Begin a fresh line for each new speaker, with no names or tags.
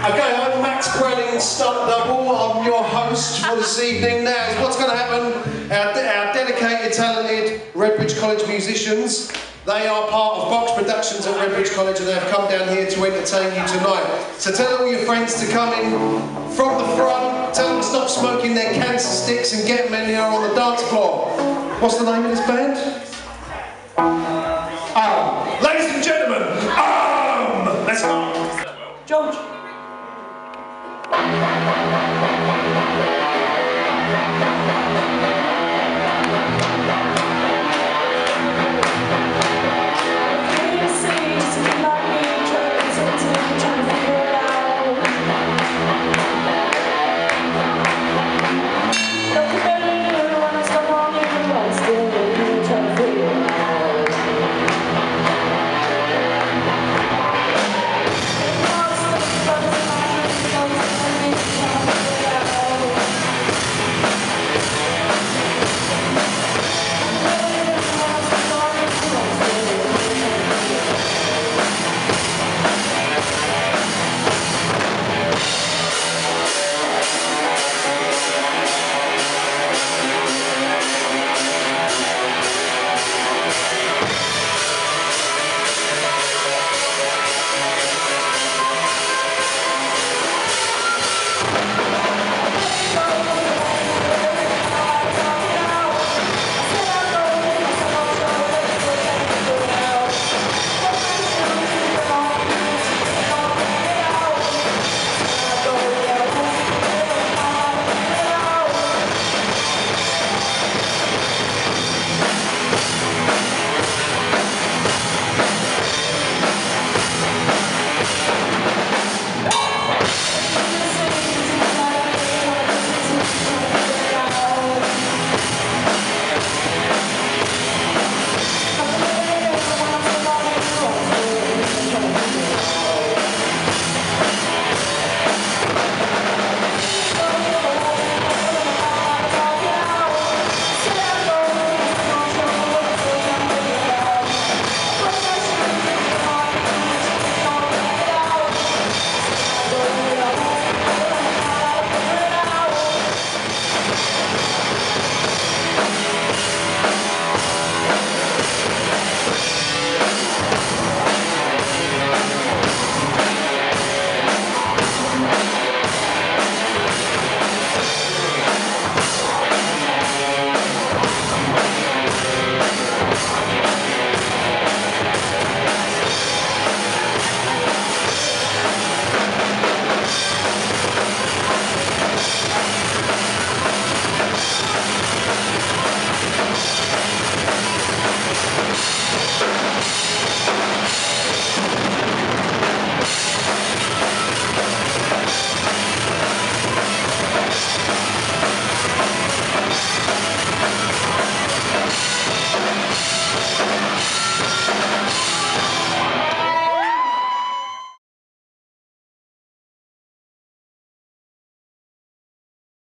Okay, I'm Max Brelling, stunt double. I'm your host for this evening. Now, what's going to happen? Our dedicated, talented Redbridge College musicians, they are part of Box Productions at Redbridge College and they've come down here to entertain you tonight. So tell all your friends to come in from the front, tell them to stop smoking their cancer sticks and get them in here on the dance floor. What's the name of this band?